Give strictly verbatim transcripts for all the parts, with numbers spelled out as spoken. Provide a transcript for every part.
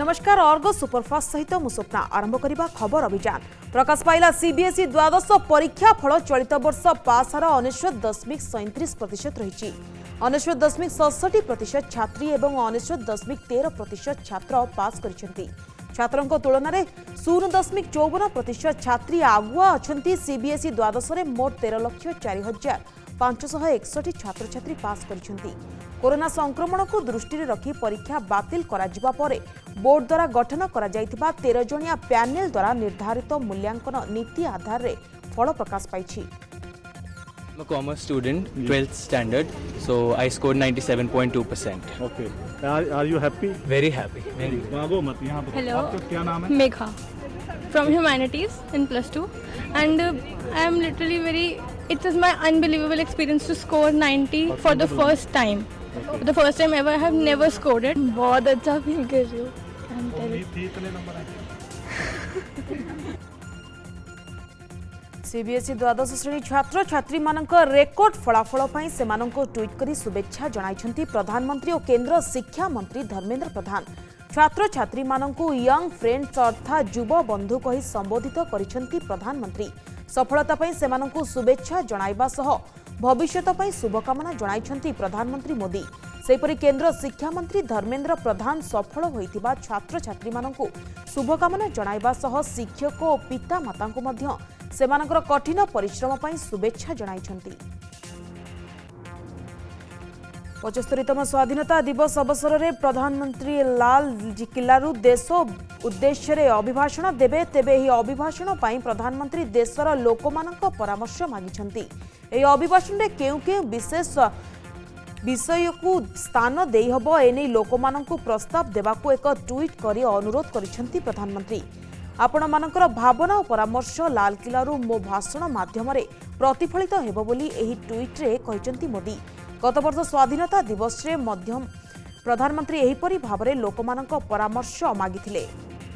नमस्कार Ergo superfast सहित मु स्वप्ना आरंभ करबा खबर अभियान प्रकाश पाइला सीबीएसई द्वादश परीक्षा फल चलित वर्ष पास हार अनेश्वत दशमिक सैंतीस प्रतिशत रही अनेश्वत दशमिक सड़सठ प्रतिशत छात्री और अनेश्वत दशमिक तेरह प्रतिशत छात्र पास कर छात्रों तुलन में शून्य दशमिक चौवन प्रतिशत छात्री आगुआ अच्छा सीबीएसई द्वादश में मोट तेरह लक्ष चार हजार पांचशह एकसठ छात्र छात्री पास कर कोरोना संक्रमण को दृष्टि रखी परीक्षा बातिल करा जिबा परे बोर्ड द्वारा गठन करा जायतिबा तेरह जणिया पैनेल द्वारा निर्धारित मूल्यांकन नीति आधार रे फल प्रकाश पाइछि। I'm a commerce student, twelfth standard, so I scored ninety-seven point two percent. Okay. Are, are you happy? Very happy. Very. भागो मत यहाँ पर। Hello. आपका क्या नाम है? Megha, from humanities in plus two, and uh, I am literally very. It was my unbelievable experience to score ninety for the first time. Okay. The first time ever, I have never scored it. बहुत अच्छा feel कर रही हूँ। I'm telling you. कितने number आए? CBSE द्वादश श्रेणी छात्र छात्री मानक रेकर्ड फलाफल पर से ट्वीट कर शुभेच्छा जणाइछन्ति प्रधानमंत्री और केंद्र शिक्षा मंत्री धर्मेंद्र प्रधान। छात्र छात्री मानक यंग फ्रेंड्स अर्थात युव बंधु कही संबोधित करिछन्ति प्रधानमंत्री। सफलता पर से शुभेच्छा जणाइबा सह भविष्यत पर शुभकामना जणाइछन्ति प्रधानमंत्री मोदी। सेपरि केंद्र शिक्षा मंत्री धर्मेंद्र प्रधान सफल होइतिबा छात्र छात्री मानक शुभकामना जणाइबा सह शिक्षक और पिता माता को मध्य सेमानकर कठिन परिश्रम पर शुभेच्छा जणाइछन्ति। पचहत्तरतम स्वाधीनता दिवस अवसर में प्रधानमंत्री लाल किल्लारू देश उद्देश्य अभिभाषण देबे तेबे ही अभिभाषण पर प्रधानमंत्री देशर लोकमानक परामर्श मागिछन्ति। एही अभिभाषण रे केउ केउ विशेष विषय को स्थान देई हबो एने लोकमानक प्रस्ताव देबाकू एक ट्वीट करी अनुरोध करिछन्ति प्रधानमंत्री। आपण मानकर भावना और परामर्श लाल किल्लारू मो भाषण माध्यम प्रतिफलित हेबो बोली एही ट्वीट रे कहिसंती मोदी। गत वर्ष स्वाधीनता दिवस रे मध्यम प्रधानमंत्री एहीपरि भावरे लोकमानक परामर्श मागिथिले।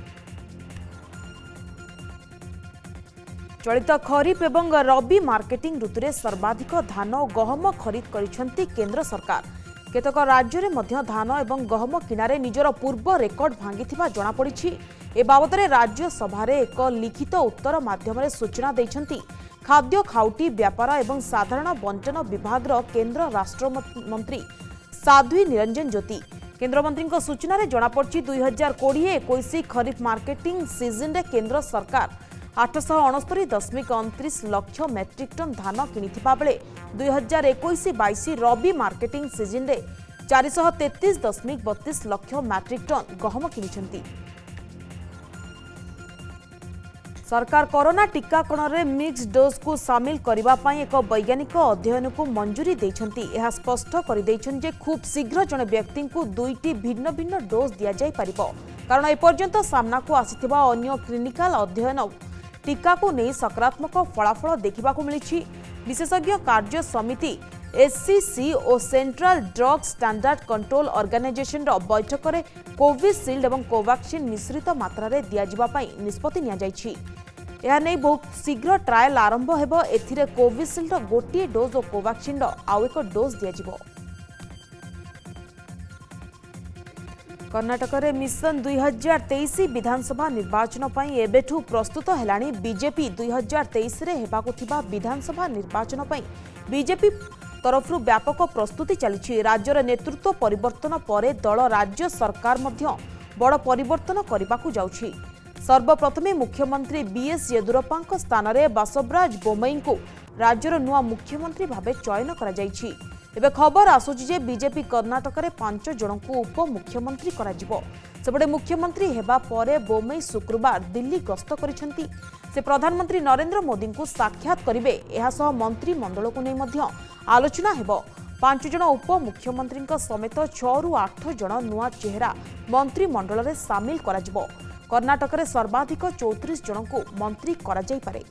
चलित खरीफ एवं रबी मार्केटिंग ऋतु में सर्वाधिक धान और गहम खरीद करिसंती केंद्र सरकार। केतक राज्य में मध्य धान एवं गहम किणारे निजर पूर्व रेकर्ड भांगिथिबा जणा पड़िछि। ए बाबदरे राज्यसभा एक लिखित उत्तर माध्यम सूचना दैछन्ति खाद्य खाउटी व्यापार एवं साधारण बंटन विभाग केंद्र राष्ट्र मंत्री साध्वी निरंजन ज्योति। केंद्र मंत्री सूचना रे जणा पड़छि दुई हजार कोड़े इक्कीस खरीफ मार्केटिंग सीजन रे केंद्र सरकार आठश अणस्तरी दशमिक अणतीस लक्ष मेट्रिक टन धान किनिथिबा बेले दुई हजार इक्कीस बाईस रबी मार्केटिंग सीजन रे चारिश तेतीस दशमिक बत्तीस लक्ष मेट्रिक टन गहम किनिछन्ति। सरकार कोरोना टीकाकरण में मिक्स डोज को सामिल करने एक वैज्ञानिक अध्ययन को मंजूरी देछन्ति। यह स्पष्ट कर देछन्ति जे खूब शीघ्र जने व्यक्ति को दुईटी भिन्न भिन्न डोज दिया जाय परिबो कारण एपर्यंत सामना को आसिथिबा अन्य क्लिनिकल अध्ययन टीका को नहीं सकारात्मक फलाफल देखा मिली। विशेषज्ञ कार्य समिति एससीसी और Central Drug Standard Control Organisation बैठक में कोविशील्ड और कोवैक्सीन मिश्रित मात्रा रे दिया जिबा पई निष्पत्ति निया जायछि। यह नहीं बहुत शीघ्र ट्रायल आरंभ हेबो। एथिरे कोविशील्ड गोटे डोज और कोवैक्सीन आउ एक डोज दिया जिवो। कर्नाटक रे मिशन दुई हजार तेईस विधानसभा निर्वाचन पई एबेठू प्रस्तुत हेलाणी बीजेपी। दुई हजार तेईस रे हेबाकु थिबा विधानसभा निर्वाचन पई बीजेपी तरफ व्यापक प्रस्तुति चली। राज्यर नेतृत्व परिवर्तन पर दल राज्य सरकार मध्य बड़ परिवर्तन करने जाउछि। सर्वप्रथमे मुख्यमंत्री बीएस येदुरप्पा स्थान में बासवराज बोम्मई को राज्यर नुआ मुख्यमंत्री भावे चयन करा जाइछि। एबे खबर आसुछि जे बीजेपी कर्नाटक में पांच जन को उप मुख्यमंत्री करा जिवो। सेपटे मुख्यमंत्री हेबा परे बोम्मई शुक्रवार दिल्ली गस्त करिसेंति। से प्रधानमंत्री नरेंद्र मोदी को साक्षात करिवे। एहा सह मंत्रिमंडल को नै मध्य आलोचना हेबो। पांच जन उप मुख्यमंत्री समेत छह रु आठ जन नुआ चेहरा मंत्रिमंडल में सामिल करा जिवो। कर्नाटक में सर्वाधिक चौतीस जन को मंत्री करा जाय पारे।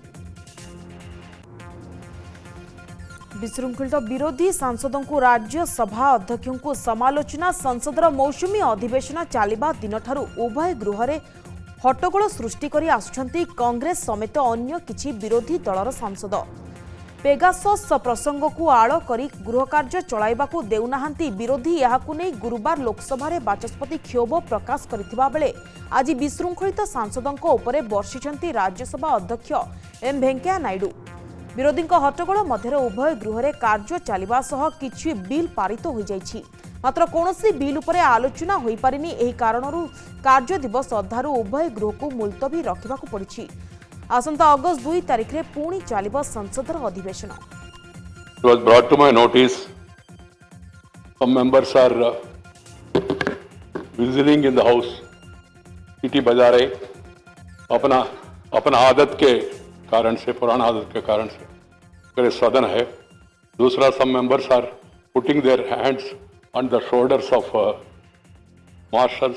विशृंखलित विरोधी सांसदों को राज्यसभा अध्यक्षों को समालोचना। संसदर मौसुमी अधिवेशन चलिबा दिन ठारू उभय गृह में हट्टगोल सृष्टि करी आसुछन्ति कांग्रेस समेत अन्य किछि विरोधी दलर सांसद। पेगासस प्रसंग को आड़ करी गृह कार्य चलाइबाकू देउनाहांती विरोधी याहाकू नै गुरुवार लोकसभा रे बाचस्पति क्षोभ प्रकाश करथिबा बेले आज विशृंखलित सांसदों उपरे बर्षिचंती राज्यसभा अध्यक्ष एम वेंकैया नायडू। विरोधी हट्टगोल मध्य उभय गृह रे कार्य चलिबा सह किछि बिल पारित हो जाइछि, मात्र कौनसी बिल उपरे आलोचना होई पारिनी। एही कारणरू कार्य दिवस अधारू उभय गृह को मुलतवी रखिबाकू पड़िछि। आसंता अगस्त दुई तारिख रे पुणी चलिबो संसदर अधिवेशन। It was brought to my notice some members are uh, visiting in the house, सीटी बजा रहे अपना अपना आदत के कारण से, पुराना आदत के कारण से अगर सदन है। दूसरा, some members are putting their hands on the shoulders of uh, marshals.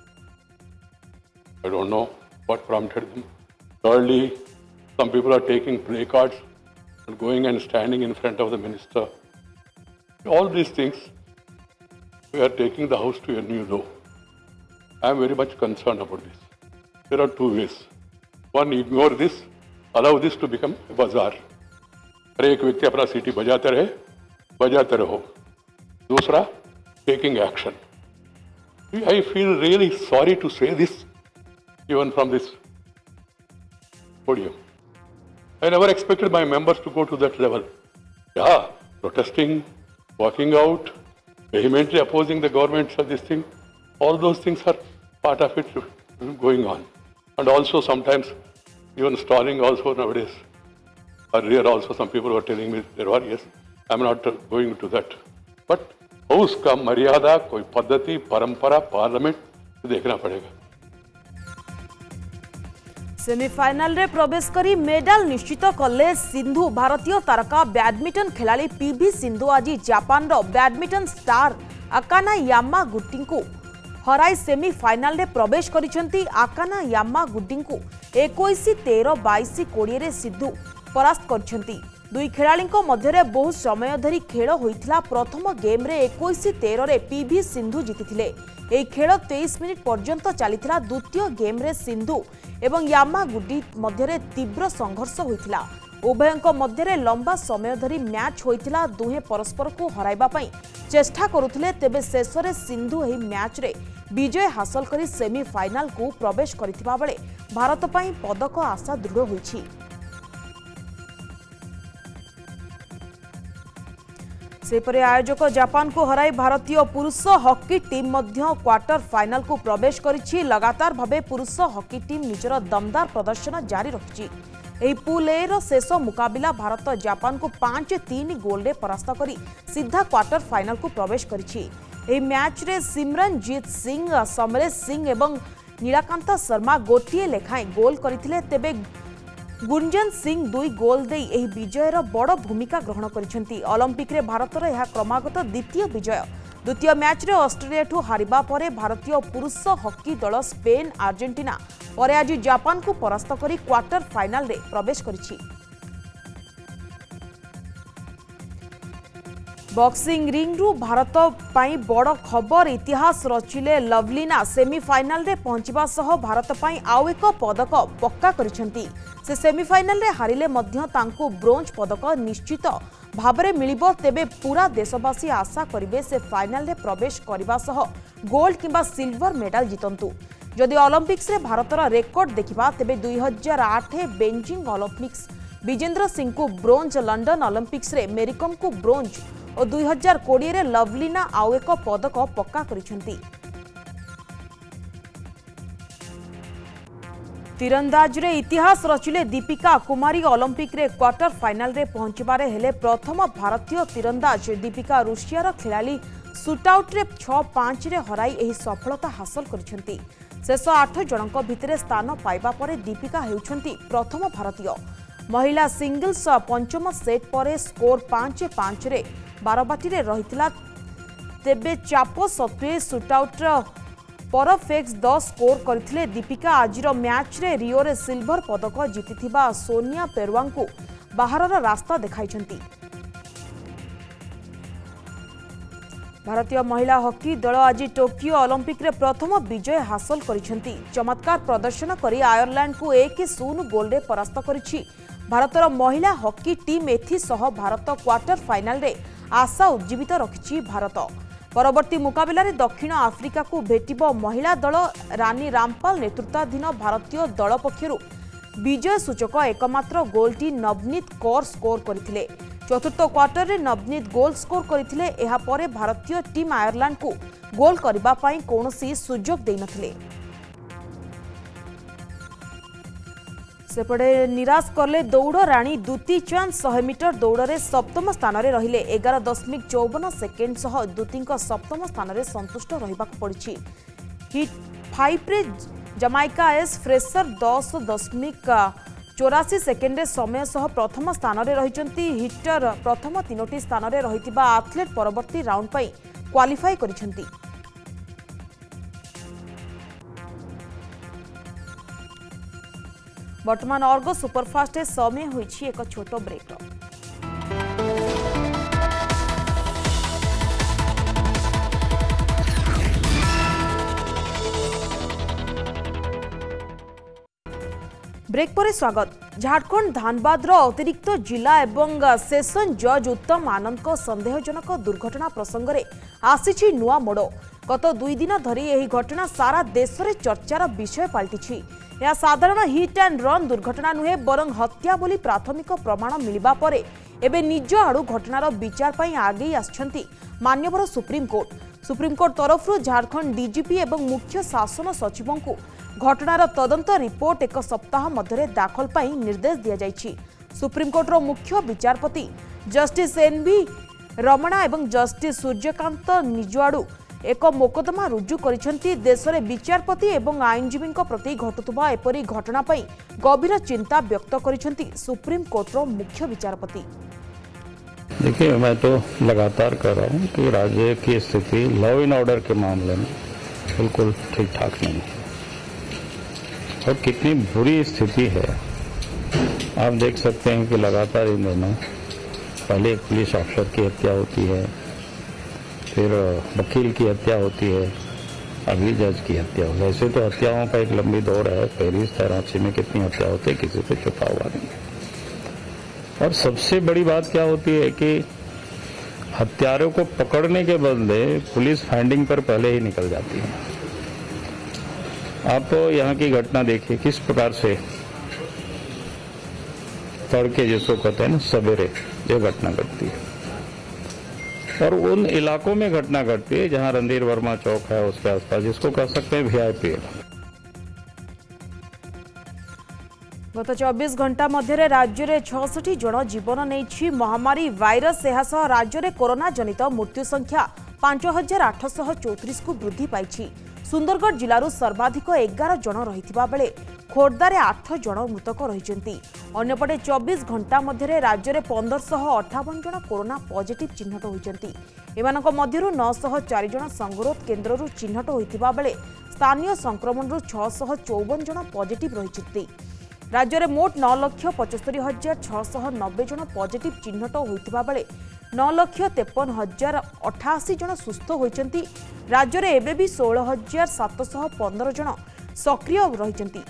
I don't know what prompted them. Thirdly, some people are taking placards and going and standing in front of the minister. All these things, we are taking the house to a new low. I am very much concerned about this. There are two ways. One, ignore this, allow this to become a bazaar. हर एक व्यक्ति अपना सीटी बजाते रहे, बजाते रहो. दूसरा, taking action. I feel really sorry to say this, even from this podium. I never expected my members to go to that level. Yeah, protesting, walking out, vehemently opposing the government of this thing, all those things are part of it going on. And also sometimes even stalling also nowadays. Earlier also some people were telling me there were, yes, I'm not going to that. But house का मर्यादा, कोई पद्धति, परंपरा, parliament देखना पड़ेगा। Semifinal रे प्रवेश करी मेडल निश्चित कले सिंधु। भारतीय तारका बैडमिंटन खिलाड़ी पीवी सिंधु आज जापान रो बैडमिंटन स्टार अकाना यामागुटी को हराई सेमीफाइनल रे प्रवेश करिसेंती। अकाना यामागुटी को इक्कीस तेरह बाईस बीस रे सिंधु परास्त करिसेंती। दुई खेलाड़ी मध्य बहुत समय धरी खेल होइथिला। प्रथम गेम रे इक्कीस तेरह रे पीवी सिंधु जीतिथिले। एही खेल तेईस मिनिट पर्यंत चलीथिला। द्वितीय गेम रे सिंधु एवं यामागुटी मध्य तीव्र संघर्ष होइथिला। उभयंक मध्य लंबा समय धरी मैच होइथिला। दुहे परस्पर को हराइबा पई चेष्टा करुथिले, तेबे शेष रे सिंधु एही मैच रे विजय हासिल करी सेमीफाइनल को प्रवेश करिथिबा बेले भारत पई पदक आशा दृढ़ होइछि। सेपरे आयोजक जापान को हराई भारतीय पुरुष हॉकी टीम मध्य क्वार्टर फाइनल को प्रवेश करिछि। लगातार भावे पुरुष हॉकी टीम निजर दमदार प्रदर्शन जारी रखिछि। एही पूल ए रो शेष मुकाबिला भारत जापान को पांच तीन गोल रे परास्त करी सीधा क्वार्टर फाइनल को प्रवेश करिछि। एही मैच रे सिमरनजीत सिंह, समरेश सिंह एवं नीलकांत शर्मा गोटिए लेखाएं गोल करथिले, तेबे गुंजन सिंह दुई गोल दे एही विजयर बड़ भूमिका ग्रहण करिसेंती। ओलंपिक रे भारतर यह क्रमागत द्वितीय विजय। द्वितीय मैच रे ऑस्ट्रेलिया ठू हारिबा परे भारतीय पुरुष हॉकी दल स्पेन, अर्जेंटीना और आज जापान को परास्त करी क्वार्टर फाइनल रे प्रवेश करिछि। बॉक्सिंग रिंग रु भारत पाई बड़ खबर। इतिहास रचिले लवलीना। सेमीफाइनल रे पहुंचबा सह भारत पाई आउ एक पदक पक्का करिसेंती। से सेमीफाइनल रे हारिले मध्य तांको ब्रोंज पदक निश्चित भाबरे मिलिबो, तेबे पूरा देशवासी आशा करिवे से फाइनल रे प्रवेश करबा सह गोल्ड किंबा सिल्वर मेडल जितंतु। जदि ओलंपिक्स रे भारतर रेकर्ड देखिबा तेबे दुई हजार आठ बेजिंग ओलंपिक्स विजेंद्र सिंह को ब्रोंज, लंडन ओलंपिक्स रे मेरिकम को ब्रोंज और दुई हजार कोड़े रे लवलीना आउ एक पदक पक्का करिसेंती। तीरंदाज रे इतिहास रचिले दीपिका कुमारी। ओलंपिक रे क्वार्टर फाइनल रे पहुंचबारे हेले प्रथम भारतीय तीरंदाज दीपिका रूसियार खिलाड़ी शूटआउट रे छह पाँच रे हराई एही सफलता हासिल करिसेंती। शेष आठ जनक भितरे स्थान पाइबा परे दीपिका हेउछंती प्रथम भारतीय। महिला सिंगल्स पंचम सेट परे स्कोर पाँच पाँच रे बारबाटी रे रहितला, तेबे चाप सत्वे शूटआउट परफेक्ट दस स्कोर करथिले दीपिका। आजिर मैच रे रियो रे सिल्वर पदक जीतिथिबा सोनिया पेरवांग को बाहरर रास्ता देखाइछंती। भारतीय महिला हॉकी दल आज टोकियो ओलंपिक रे प्रथम विजय हासिल करिसेंती। चमत्कार प्रदर्शन करी आयरलैंड को एक शून्य गोल रे परास्त करिछि भारतर महिला हॉकी टीम एथिसह भारत क्वार्टर फाइनल रे आशा उज्जीवित रखिछि। भारत परवर्ती मुकाबला रे दक्षिण आफ्रिका को भेटिबो महिला दल। रानी रामपाल नेतृत्वाधीन भारतीय दल पक्षरु विजय सूचक एकमात्र गोलटी नवनीत कौर स्कोर करथिले। चतुर्थ क्वार्टर रे नवनीत गोल स्कोर करथिले। एहा परे भारतीय टीम आयरलैंड को गोल करबा पई कोनोसी सुजोग देइ नथिले। सेपटे निराश करले दौड़ राणी दुती चांद सौ मीटर दौड़ में सप्तम स्थान में रहिले। एगार दशमिक चौवन सेकेंड सह दुती सप्तम स्थान में संतुष्ट रहा पड़ी। हिट फाइव रे जमाइका एस फ्रेसर दस दशमिक चौरासी सेकेंड समय सह प्रथम स्थान में रही। हिटर प्रथम तीनोटी स्थान में रही आथलेट परवर्ती राउंड पर क्वालिफाई करिसेंती। वर्तमान अर्गो सुपरफास्ट समय होइछि एक छोट ब्रेक। ब्रेक पर स्वागत। झारखंड धानबाद अतिरिक्त जिला एवं सेशन जज उत्तम आनंद संदेहजनक दुर्घटना प्रसंग में आसी नुआ मोड़। गत दुई दिन धरी यह घटना सारा देश में चर्चार विषय पलटि। यह साधारण हिट एंड रन दुर्घटना नुहे बरं हत्या बोली प्राथमिक प्रमाण मिलवा परे एबे निज आड़ू घटनार विचार पई आगे आछंती मान्यवर सुप्रीम कोर्ट। सुप्रीम कोर्ट तरफ झारखंड डीजीपी एवं मुख्य शासन सचिवों को घटनार तदंत रिपोर्ट एक सप्ताह मध्य दाखल पई निर्देश दिया जाइछि। सुप्रीम कोर्टर मुख्य विचारपति जस्टिस एन वी रमणा एवं जस्टिस सूर्यकांत निज आड़ू एक मोकदमा रुजु करिसेंती। देश में विचारपति एवं आईनजीवी प्रति घटुवा एपरी घटना पई गभीर चिंता व्यक्त करिसेंती सुप्रीम कोर्टर मुख्य विचारपति। देखिए, मैं तो लगातार कह रहा हूँ कि राज्य की स्थिति लॉ एंड ऑर्डर के मामले में बिल्कुल ठीक ठाक नहीं है और कितनी बुरी स्थिति है आप देख सकते हैं कि लगातार इन दिनों पहले एक पुलिस अफसर की हत्या होती है, फिर वकील की हत्या होती है, अभी जज की हत्या हो। वैसे तो हत्याओं का एक लंबी दौर है। पेरिस कराची में कितनी हत्या होती है, किसी पे छुपा हुआ नहीं। और सबसे बड़ी बात क्या होती है कि हत्यारों को पकड़ने के बदले पुलिस फाइंडिंग पर पहले ही निकल जाती है। आप तो यहाँ की घटना देखिए किस प्रकार से तड़के जिसको कहते हैं ना सवेरे ये घटना घटती है और उन इलाकों में घटना घटती है जहां रणधीर वर्मा चौक है उसके आसपास, जिसको कह सकते हैं वीआईपी। गत चौबीस घंटा मध्य राज्य में छठी जन जीवन नहीं महामारी भाइरस। यह राज्य में कोरोना जनित मृत्यु संख्या पांच हजार आठश चौतीस को वृद्धि पाई। सुंदरगढ़ जिलूर सर्वाधिक एगार जन रही बेले खोर्धार आठ जन मृतक रही। अन्यपटे चौबीस घंटा मध्य राज्य में पंदरश अठावन जन कोरोना पॉजिटिव चिन्हट होती। एमानक मध्यरु नौशह चार जन संगरोध केन्द्रରୁ चिन्हट होता बेले स्थानीय संक्रमण छःशह चौवन जन पॉजिटिव रही। राज्य में मोट नौ लक्ष पचस्तरी हजार छःशह नब्बे जन पॉजिटिव चिन्हट होता बेले नौ लक्ष तेपन हजार अठाशी जन सुस्थ होती। राज्य में एबे भी सोलह हजार सातशह पंदर जन सक्रिय रही।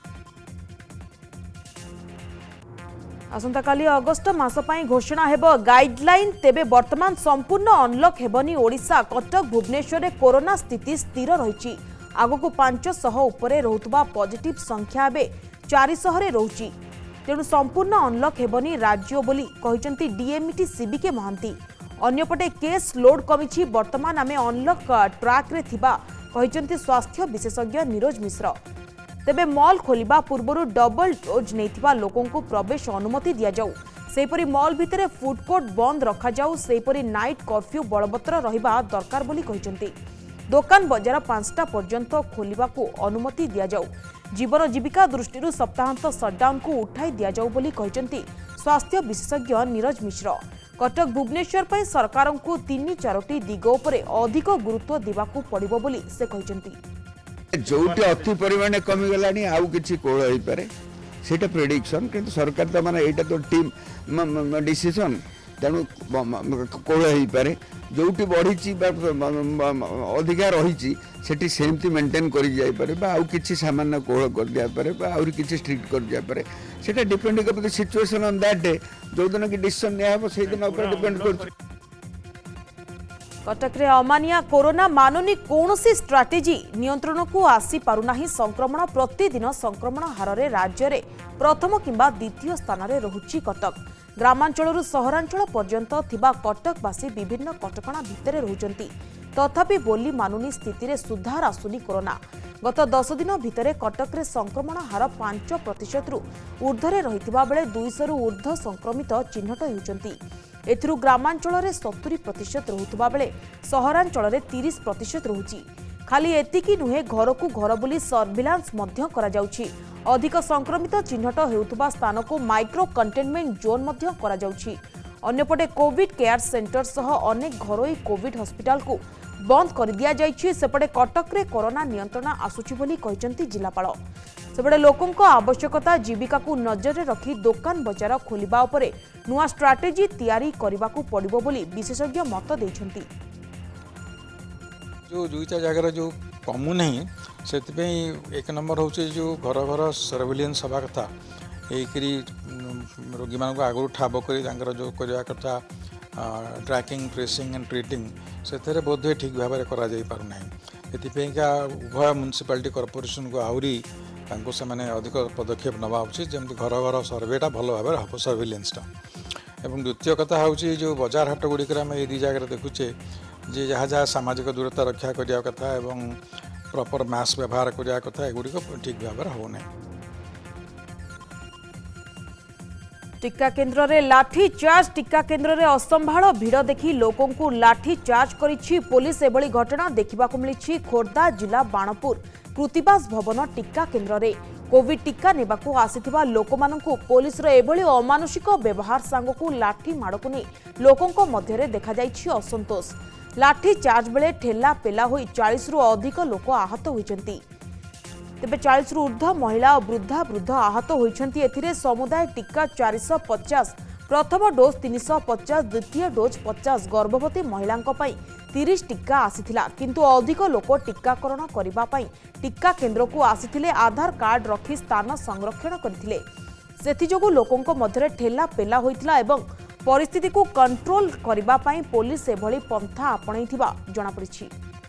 आसंता काली अगस्ट मास पई घोषणा हेबो गाइडलाइन। तेबे वर्तमान संपूर्ण अनलक हेबनी ओडिशा। कटक भुवनेश्वर में कोरोना स्थिति स्थिर रही। आगको पांच सौ उपरे रहुतबा पॉजिटिव संख्या बे चार सौ रे रहुची। तेणु संपूर्ण अनलक हेबनी राज्य बोली कहिसेंती डीएमटी सीबीके महांती। अन्यपटे केस लोड कमिछि। वर्तमान आमे अनलक ट्रैक रे थिबा कहिसेंती स्वास्थ्य विशेषज्ञ नीरज मिश्र। तेबे मॉल खोलिबा पूर्वरु डबल डोज नैथिबा लोकों को प्रवेश अनुमति दिया जाऊ। सेपरी मॉल भितरे फूड कोर्ट बंद रखा जाऊ। सेपरी नाइट कर्फ्यू बलवत्तर रहिबा दरकार बोली कहिसेंती। दोकान बजार पांचटा पर्यंत खोलिबा को अनुमति दिया जाऊ। जीवन जीविका दृष्टि सप्ताहांत सटडाउन को उठाई दिया जाऊ बोली कहिसेंती स्वास्थ्य विशेषज्ञ नीरज मिश्र। कटक भुवनेश्वर पर सरकार को तीन चारोटी दिग उपरे अधिक गुरुत्व देवाकू पड़िबो बोली से कहिसेंती। जोटी अति परिमाण कमी गलानी आउ किछि कोळ होई पारे सेटा प्रेडिक्शन किंतु सरकार त माने एटा तो टीम डिसीजन तेणु कोळ होई पारे जोटी बढ़ी अधिका रही सेठी सेमती मेंटेन कर जापे आउ कि सामान्य कोहल कर दियापे आउरी किसी स्ट्रिक्ट कर दियापे सेटा डिपेंड कर सिचुएशन ऑन दैट डे जो दिन की डिसीजन निया से दिन ऊपर डिपेंड कर। कटक रे अमानिया कोरोना मानुनी कौनसी स्ट्राटेजी नियंत्रण को आसी पारुना संक्रमण प्रतिदिन संक्रमण हार में राज्य में प्रथम किंबा द्वितीय स्थान में रहुची कटक। ग्रामांचल सहरांचल पर्यंत थिबा कटकवासी विभिन्न कटकणा भितर रहुचंती तथापि बोली मानुनी स्थिति रे सुधार आसुनी कोरोना। गत दस दिन भितर कटक रे संक्रमण हार पांच प्रतिशत रु ऊर्ध्वरे रहिथिबा बेले दुईश रु ऊर्ध्व संक्रमित चिन्हट होउचंती। एथिरु ग्रामांचल रे सत्तरी प्रतिशत रहुथिबा बेले सहरांचल रे तीस प्रतिशत रहुची। खाली एतिकी नुहे घर को घर बुली सर्विलांस मध्य करा जाउछि। अधिक संक्रमित चिन्हट हेउथबा स्थान को माइक्रो कंटेनमेंट जोन मध्य करा जाउछि। अन्यपटे कोविड केयर सेंटर सह अनेक घरोई कोविड हॉस्पिटल को बंद कर दिया जाइछि। सेपटे कटक रे कोरोना नियंत्रण आसुछि बोली कहिसंती जिलापाल। सेपटे लोकों आवश्यकता जीविका को नजर रखी दुकान बजार खोलिबा उपरे नुआ स्ट्राटेजी तैयारी करबा को पड़िबो बोली विशेषज्ञ मत दैछंती। जो दुईटा जगार जो कमु नहीं से एक नंबर हूँ जो घर घर सर्विलेंस हवा कथा यही रोगी मान आगु ठाब कर जो करवा कथा ट्रैकिंग ट्रेसिंग एंड ट्रीटिंग से बोधे ठीक भाव में करना एपाईका उभय म्युनिसिपालिटी कॉर्पोरेशन को आहरी से अधिक पदक्षेप नवा उचित जमी घर घर सर्वेटा भल भाव हम सर्विलेंसटा। एवं द्वितीय कथा हूँ जो बजार हाट गुड़िक आम ये दी जगह देखुचे जे जहाँ जहाँ सामाजिक दूरता रक्षा करने कथा एवं प्रॉपर मास्क व्यवहार करने कथा एगुड़िक ठीक भाव में होना। टीका केन्द्र रे लाठी चार्ज टीका केन्द्र रे असंभाल भीड़ देखी लोकों को लाठी चार्ज करिछि पुलिस। एभली घटना देखा मिली खोर्धा जिला बाणपुर कृतिबास भवन टीका केन्द्र रे कोविड टीका नेबाकू आसीथिबा लोकमानंकु पुलिस रो एभली अमानुषिक व्यवहार सांगकू लाठी माड़कू नहीं लोकों मध्य देखा जाइछि असंतोष। लाठी चार्ज बेले ठेला पेला होई चालीस रु अधिक लोक आहत होइछंती। तेबे चालीस रु ऊर्ध्व महिला और वृद्धा वृद्ध आहत होइछंती। एथिरे समुदाय टीका चार सौ पचास प्रथम डोज तीन सौ पचास द्वितीय डोज पचास गर्भवती महिलांक पई तीस टीका आसीथिला किंतु अधिक लोक टीकाकरण करिबा पई टीका केन्द्र को आसीथिले आधार कार्ड रखी स्थान संरक्षण करथिले। सेथि जोगु लोकोंक मध्यरे ठेला पेला होइथिला एवं परिस्थिति को कंट्रोल करिबा पई पुलिस एभली पंथा आपणैथिबा जणा पड़िछि।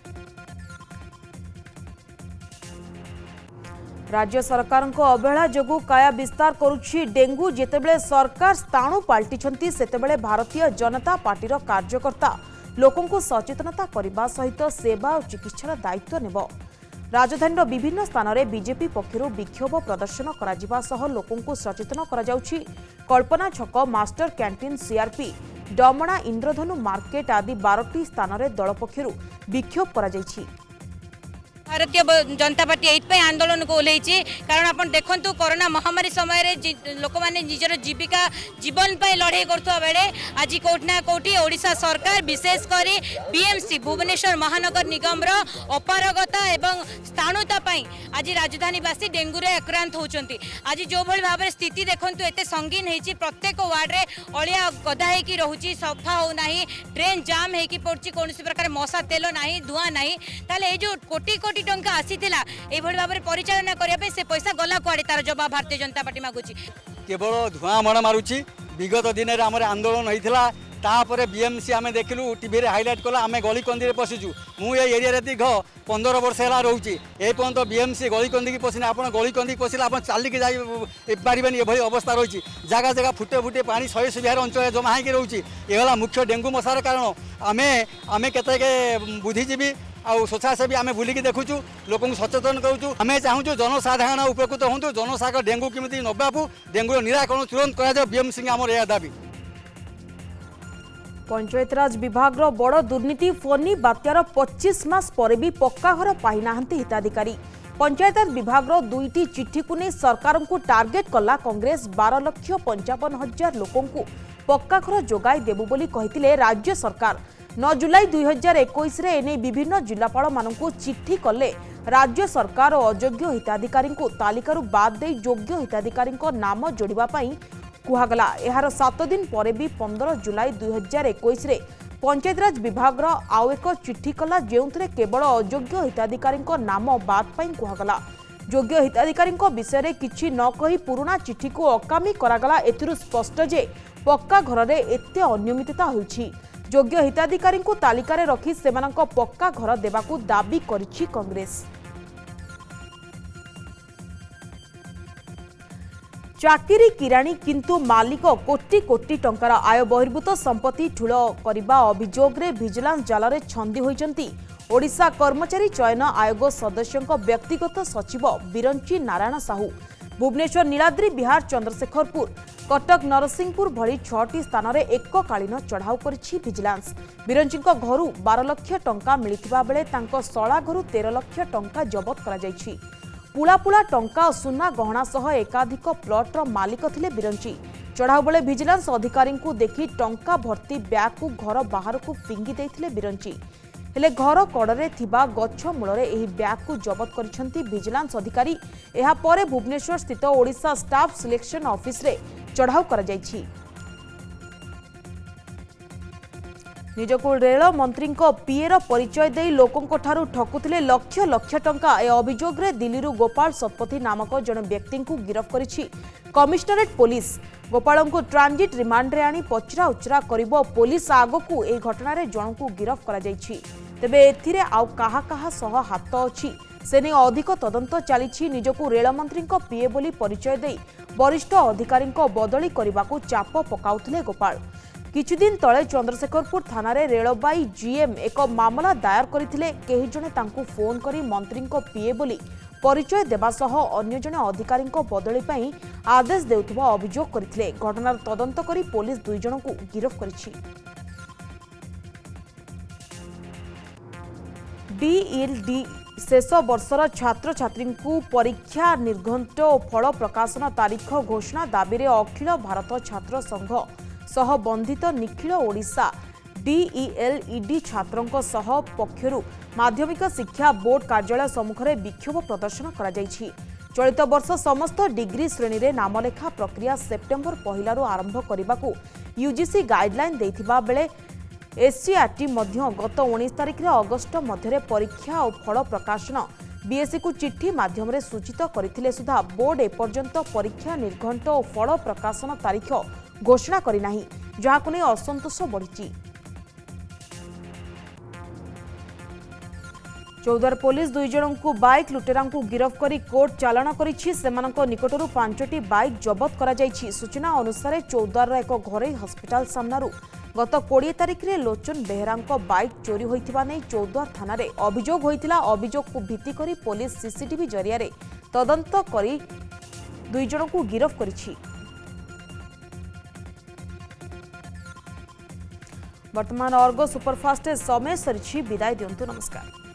राज्य सरकार अवहेला जोगु काया विस्तार करुछि डेंगू। जेतेबेले सरकार स्थाणु पाल्टिछंती सेतेबेले भारतीय जनता पार्टीर कार्यकर्ता लोकों को सचेतनता करने सहित सेवा और चिकित्सार दायित्व नेब। राजधानी विभिन्न स्थान में बीजेपी पक्षर विक्षोभ प्रदर्शन कर लोकों को सचेतन कर कल्पना छक master canteen CRP Damana Indradhanu market आदि बारटी स्थान में दल पक्षर विक्षोभ कर भारतीय जनता पार्टी ये आंदोलन को ओह्लैछि कारण आप देखु कोरोना महामारी समय लोक मैंने निजर जीविका जीवन पर लड़ाई करुवा बेले आज कौटना कौटी ओडिशा सरकार विशेषकर बीएमसी भुवनेश्वर महानगर निगम अपारगता एवं स्थाणुता आज राजधानीवासी डेंगू रे आक्रांत होती। आज जो भाई भाव में स्थिति देखु एत संगीन होती प्रत्येक वार्ड में अलिया गदा होगी रोचे सफा होना ड्रेन जाम होगी पड़ी कौन प्रकार मशा तेल ना धुआं ना ताले ये जो कोटी कोटी टंका आसीथिला एभली भाव में परिचालना करने से पैसा गला कुआड़े तार जवाब भारतीय जनता पार्टी मागुची। केवल धुआं मण मारुची विगत दिन में आम आंदोलन होता तापर बीएमसी आम देखलु टीवी रे हाइलाइट कला आम गली कंदी पशिचु मु ये एरिया दीर्घ पंद्रह वर्ष है रोचे ए पर्यंत बीएमसी गली कंदी की पशिना आप गली कंदी पशिले आप चलिकी जापारे ये अवस्था रही जगह जगह फुटे फुटे पानी शहे सुविधार अंचल जमा होगी रोचे ये मुख्य डेंगू मशार कारण आम आम केते बुद्धिजीवी आउ स्वच्छासेवी आम बुलिकी देखुचु लोक सचेतन करूँ आम चाहूँ जनसाधारण उपकृत हूँ जनसाधारण डेंगू केमी नबापू डेंगूर निराकरण तुरंत कर बीएमसी आम यह दाबी। पंचायतराज विभाग रो बड़ दुर्नीति फोनी बात्यार पच्चीस मास परे भी पक्का घर पाई नाहंती हिताधिकारी। पंचायतराज विभाग रो दुईटी चिट्ठी को नहीं सरकार को टार्गेट कला कांग्रेस बारह लक्ष पंचावन हजार लोकों को पक्का घर जोगाई देबु बोली कहिथिले राज्य सरकार। नौ जुलाई दुई हजार इक्कीस रे एने विभिन्न जिलापाल मानकु चिट्ठी कले राज्य सरकार और अयोग्य हिताधिकारी को तालिकारु बाद दे योग्य हिताधिकारी नाम जोड़िबा पई कुहागला। एहार सात दिन पर भी पंद्रह जुलाई दुई हजार इक्कीस रे पंचायतराज विभाग आउ एक चिठी कला जो केवल अयोग्य हिताधिकारी नाम बाद कहगला। योग्य हिताधिकारी विषय किछि न कही पुराना चिठी को अकामी करागला। एथिरु स्पष्ट जे पक्का घर में एते अनियमितता होइछि। योग्य हिताधिकारी तालिकार रखी सेमानंक पक्का घर देवाकू दाबी करिछि कांग्रेस। चाकिरी किराणी किंतु मालिक कोटी कोटी टंकार आय बहिर्भूत संपत्ति ठूल करने अभियोग रे विजिलेंस जाल रे छंदी होइचंती ओडिशा कर्मचारी चयन आयोग सदस्यों व्यक्तिगत सचिव बिरंची नारायण साहू। भुवनेश्वर नीलाद्री बिहार चंद्रशेखरपुर कटक नरसिंहपुर भली छटी स्थान में एककालीन चढ़ाऊ करिछि विजिलेंस। बिरंची घरू बार लाख टंका मिलिथिबा बेले तांको सला घरू तेरह लाख टंका जबत करा जायछि। पुलापुला टंका और सुना गहना सह एकाधिक प्लॉटर मालिक थिले बिरंची। चढ़ाऊ बेले विजिलेंस अधिकारी को देखि टंका भर्ती ब्याग को घर बाहर को फिंगी देथिले बिरंची। हेले घर कड़े थिबा गछ मूलरे एही ब्याग को जबत करिसेंती विजिलेंस अधिकारी। एहा परे भुवनेश्वर स्थित ओडिशा स्टाफ सिलेक्शन ऑफिस रे चढ़ाऊ करा जायछि। निजको रेल मंत्री पीएर परिचय दे लोकों ठारू ठकुथिले लक्ष लक्ष टंका। ए अभियोग रे दिल्ली गोपाल शतपथी नामक जन व्यक्ति को गिरफ्त करिछि कमिश्नरेट पुलिस। गोपाल को ट्रांजिट रिमांड रे आनी पचरा उचरा करिबो पुलिस। आगकू ए घटना रे जन को गिरफ्त करा जायछि। तेबे एथिरे आउ काहा काहा सह हाथ अछि सेने अधिक तदंत चलिछि। निजको रेल मंत्री पीए बोली परिचय दे वरिष्ठ अधिकारी बदली करने चाप पकाउथिले गोपाल। किछुदिन तले चंद्रशेखरपुर थाना रे रेलबाई जीएम एक मामला दायर करथिले। केही जने तांकू फोन करी मंत्री पीए बोली परिचय देबा सह अन्य जने अधिकारी बदली पई आदेश देउथबा अभियोग करथिले। घटनार तदंत करी पुलिस दुई जन को गिरफ्त करिछि। डीईएलडी शेष वर्षर छात्र छात्री परीक्षा निर्घंट और फल प्रकाशन तारीख घोषणा दाबी रे अखिल भारत छात्र संघ सह बंधित निखिल ओडिशा डीईएलईडी छात्रों सह पक्षरु माध्यमिक शिक्षा बोर्ड कार्यालय सम्मुख में विक्षोभ प्रदर्शन करा जायछि। चलित वर्ष समस्त डिग्री श्रेणी रे नामलेखा प्रक्रिया सेप्टेम्बर पहलू आरंभ करने यूजीसी गाइडलाइन देथिबा बेले एससीआरटी मध्य गत उन्नीस तारिख रे अगस्ट मध्य परीक्षा और फल प्रकाशन बीएससी को चिट्ठी माध्यम रे सूचित करथिले सुधा बोर्ड एपर्यंत परीक्षा निर्घंट और फल प्रकाशन तारीख घोषणा करि नाही, जहाकु नै असंतोष बढ़िछि। चौदार पुलिस दुई जन को बाइक लुटेरा को गिरफ्त करी कोर्ट चालाण करिछि। सेमानक निकटरू पांचटी बाइक जबत करा जायछि। सूचना अनुसार चौदार एक घरे हस्पिटाल सामनारू गत बीस तारिख रे लोचन बेहरा बाइक चोरी होइथिबा नै चौदार थाना रे अभियोग होइतिला। अभियोग को भित्ति करी पुलिस सीसीटीवी जरिया रे तदंत करी दुई जन को गिरफ्त करिछि। वर्तमान अर्गो सुपरफास्ट समय सरी विदाय दिंतु। नमस्कार।